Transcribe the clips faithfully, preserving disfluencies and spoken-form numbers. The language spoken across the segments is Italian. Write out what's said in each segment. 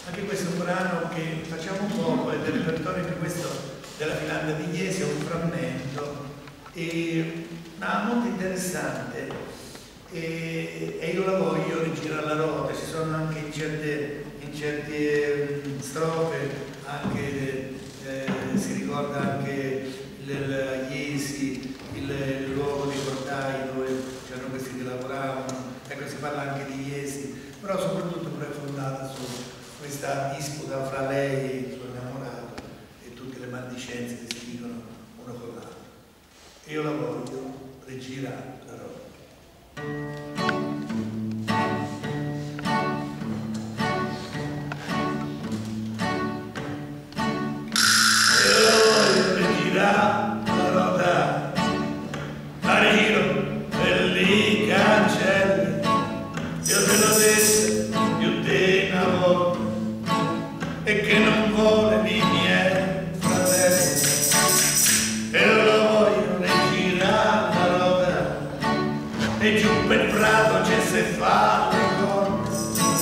Anche questo è un brano che facciamo un po' del repertorio di questo della Finlandia di Iesi, è un frammento e, ma molto interessante e, e io la voglio rigirare alla ruota. Ci sono anche in certe, in certe um, strofe anche eh, si ricorda anche il Iesi, il, il luogo dei portai dove c'erano questi che lavoravano, ecco, si parla anche di Iesi, però soprattutto è fondata su questa disputa fra lei e il suo innamorato e tutte le maldicenze che si dicono uno con l'altro. E io la voglio rigirare la roba. E che non vuole i miei fratelli e lo voglio rigirare la roda e giù per il prato c'è se fa le corna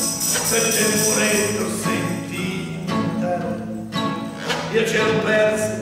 per il muretto sentimentale io ce l'ho perso